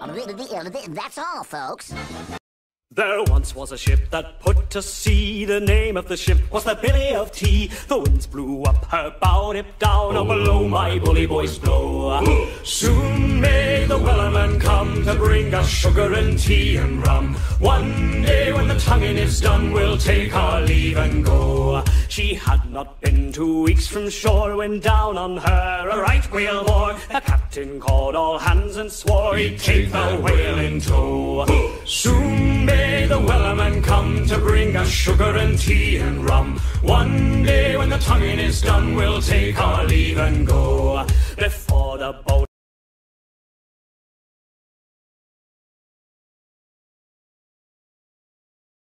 That's all, folks. There once was a ship that put to sea. The name of the ship was the Billy of Tea. The winds blew up her bow, dipped down, oh below my bully boys blow. Soon may the wellerman come to bring us sugar and tea and rum. One day when the tonguing is done, we'll take our leave and go. She had not been 2 weeks from shore when down on her a right whale bore. The captain called all hands and swore he'd take the whale in tow. Soon may the wellerman come to bring us sugar and tea and rum. One day when the tonguing is done, we'll take our leave and go. Before the boat